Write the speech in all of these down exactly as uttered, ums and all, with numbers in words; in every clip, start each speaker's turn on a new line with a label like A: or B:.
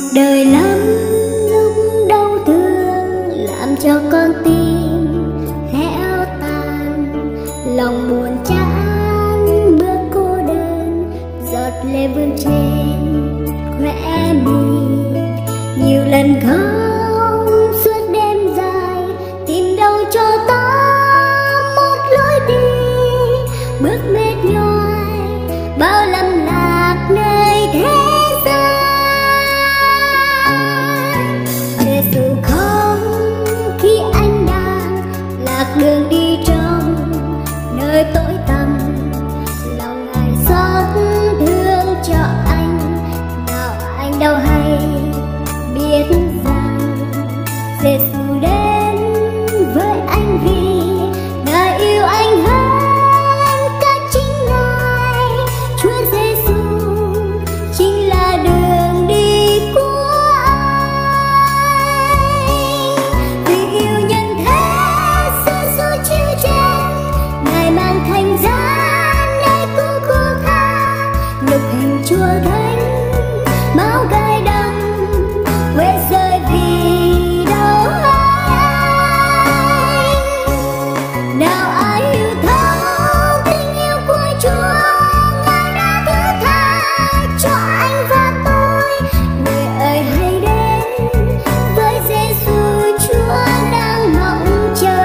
A: Cuộc đời lắm lúc đau thương làm cho con tim héo tàn, lòng buồn chán bước cô đơn, giọt lệ vương trên khóe mi. Nhiều lần khóc suốt đêm dài, tìm đâu cho ta một lối đi, bước mệt nhòi bao lầm lạc nơi thế gian. Giêsu khóc khi anh đang lạc đường đi trong nơi tối tăm, lòng Ngài xót thương cho anh, nào anh đâu hay biết rằng Giêsu đến với anh vì Ngài yêu anh hơn cả chính Ngài. Chúa Giêsu chính là đường đi của anh. Vì yêu nhân thế Giêsu chịu chết, Ngài mang thành gian nơi cứu cô tha, nhục hình Chúa gánh máu gai đắng quê rơi vì đau anh. Nào ai hiểu thấu tình yêu của Chúa, Ngài đã thứ tha cho anh và tôi. Người ơi hãy đến với Giêsu, Chúa đang mong chờ.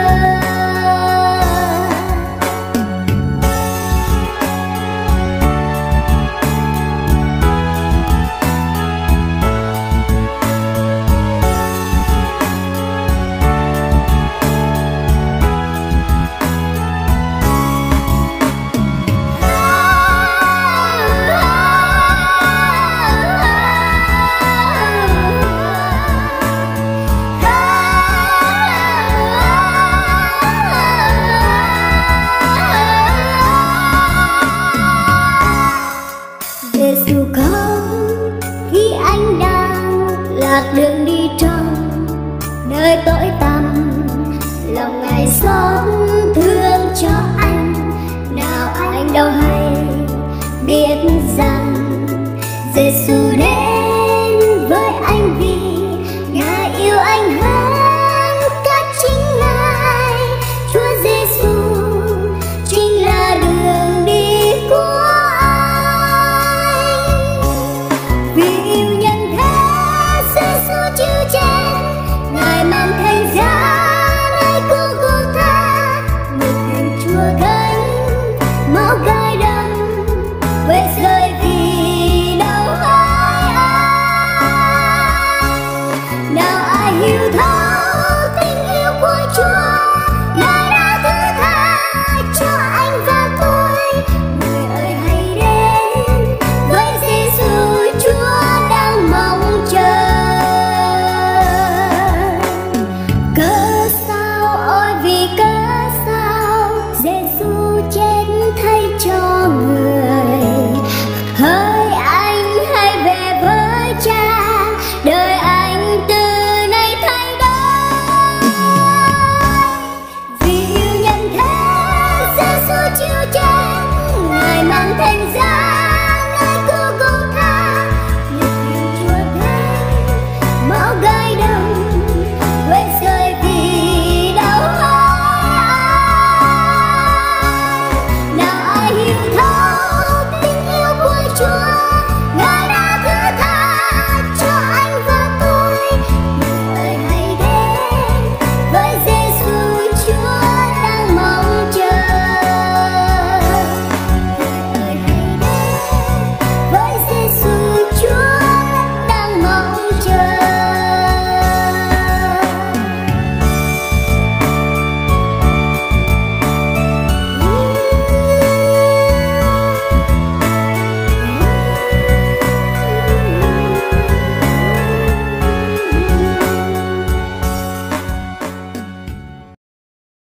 A: Giêsu khóc khi anh đang lạc đường đi trong nơi tối tăm, lòng Ngài xót thương cho anh, nào anh đâu hay biết rằng Giêsu đến